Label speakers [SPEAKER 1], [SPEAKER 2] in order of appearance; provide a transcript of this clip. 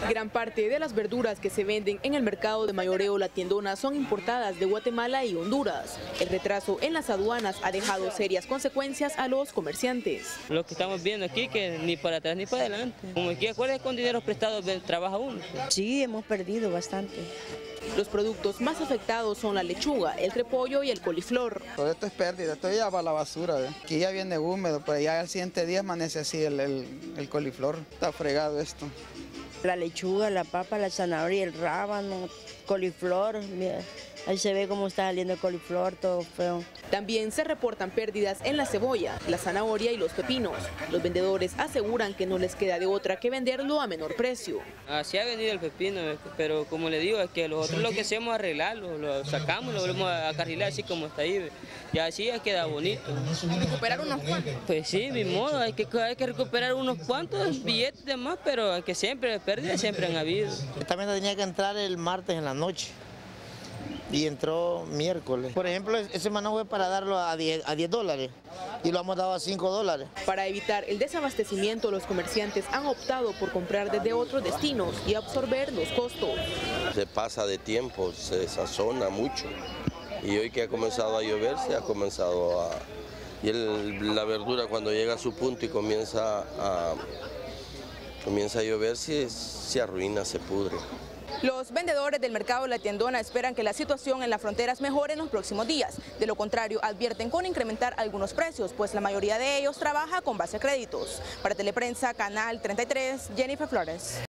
[SPEAKER 1] Gran parte de las verduras que se venden en el mercado de mayoreo La Tiendona son importadas de Guatemala y Honduras. El retraso en las aduanas ha dejado serias consecuencias a los comerciantes.
[SPEAKER 2] Lo que estamos viendo aquí, que ni para atrás ni para adelante. Como aquí, acuérdense, con dinero prestado trabaja uno.
[SPEAKER 3] Sí, hemos perdido bastante.
[SPEAKER 1] Los productos más afectados son la lechuga, el repollo y el coliflor.
[SPEAKER 4] Todo esto es pérdida, esto ya va a la basura. Aquí ya viene húmedo, pero ya al siguiente día amanece así el coliflor. Está fregado esto.
[SPEAKER 3] La lechuga, la papa, la zanahoria, el rábano, coliflor, mira, ahí se ve cómo está saliendo el coliflor, todo feo.
[SPEAKER 1] También se reportan pérdidas en la cebolla, la zanahoria y los pepinos. Los vendedores aseguran que no les queda de otra que venderlo a menor precio.
[SPEAKER 2] Así ha venido el pepino, pero como le digo, es que nosotros lo que hacemos es arreglarlo, lo sacamos, lo volvemos a carrilar así como está ahí, y así ya queda bonito.
[SPEAKER 1] ¿Recuperar unos cuantos?
[SPEAKER 2] Pues sí, mi modo, hay que recuperar unos cuantos billetes de más, pero que siempre, pérdidas siempre han habido.
[SPEAKER 5] Esta venta tenía que entrar el martes en la noche y entró miércoles. Por ejemplo, ese manojo fue para darlo a $10 y lo hemos dado a $5.
[SPEAKER 1] Para evitar el desabastecimiento, los comerciantes han optado por comprar desde otros destinos y absorber los costos.
[SPEAKER 6] Se pasa de tiempo, se desazona mucho y hoy que ha comenzado a llover, se ha comenzado a... Y la verdura cuando llega a su punto y comienza a llover, se arruina, se pudre.
[SPEAKER 7] Los vendedores del mercado La Tiendona esperan que la situación en las fronteras mejore en los próximos días. De lo contrario, advierten con incrementar algunos precios, pues la mayoría de ellos trabaja con base a créditos. Para Teleprensa, Canal 33, Jennifer Flores.